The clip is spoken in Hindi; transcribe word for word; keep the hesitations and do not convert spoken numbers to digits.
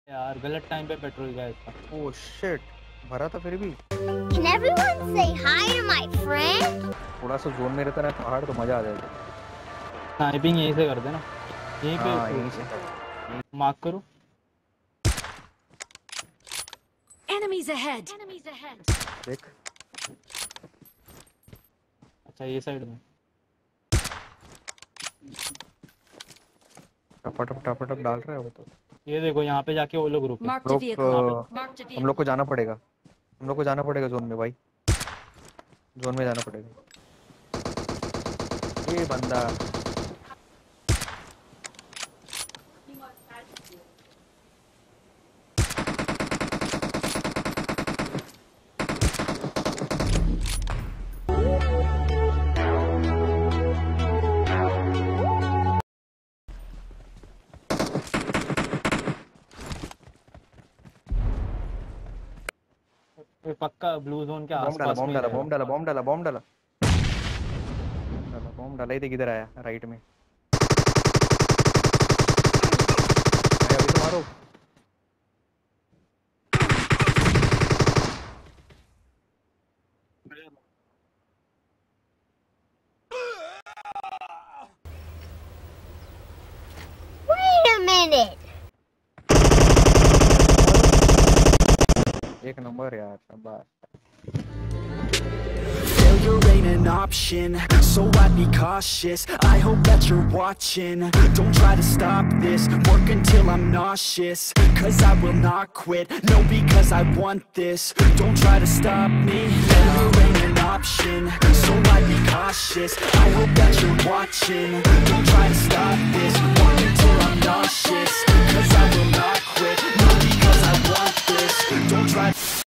यार गलत टाइम पे पेट्रोल गया इसका। ओह शिट, भरा था फिर भी। Can everyone say hi to my friend? थोड़ा सा जोन में रहता ना पहाड़ तो मजा आ जाएगा। स्नाइपिंग यहीं से कर देना, यहीं पे हाँ, यहीं से मार्क करो। Enemies ahead. Enemies ahead. देख। अच्छा ये साइड में टपटप टपटप डाल रहा है वो तो। ये देखो यहाँ पे जाके वो लोग रुके। रुक, हम लोग को जाना पड़ेगा, हम लोग को जाना पड़ेगा जोन में भाई, जोन में जाना पड़ेगा। ये बंदा पक्का ब्लू जोन के बॉम्ब डाला, आसपास बॉम्ब में डाला, ही बॉम्ब डाला, बॉम्ब डाला, बॉम्ब डाला, डाला, बॉम्ब डाला। ही देख इधर आया राइट में। अरे अभी तो मारो। Wait a minute. एक नंबर यार, शाबाश। Failure ain't an option, so I'd be cautious. I hope that you're watching. Don't try to stop this, work until I'm nauseous. Cause I will not quit, no, because I want this. Don't try to stop me, failure ain't an option, so I'd be cautious. I hope that you're watching. Don't try to stop this, work until I'm nauseous. Cause I will not quit, no, because I want this. Don't try